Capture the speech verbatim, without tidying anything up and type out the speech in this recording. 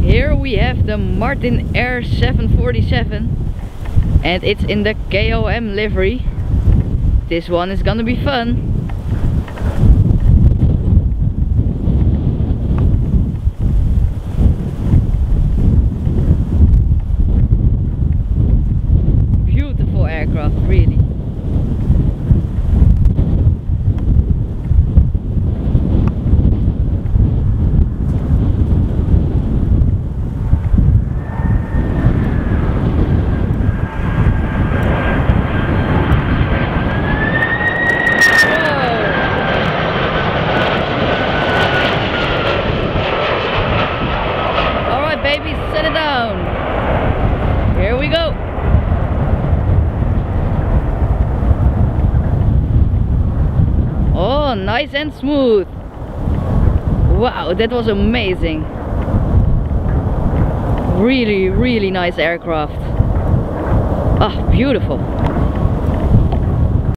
Here we have the MartinAir seven forty-seven and it's in the K O M livery. This one is gonna be fun. Beautiful aircraft, really. Nice and smooth. Wow, that was amazing. Really, really nice aircraft. Ah, beautiful.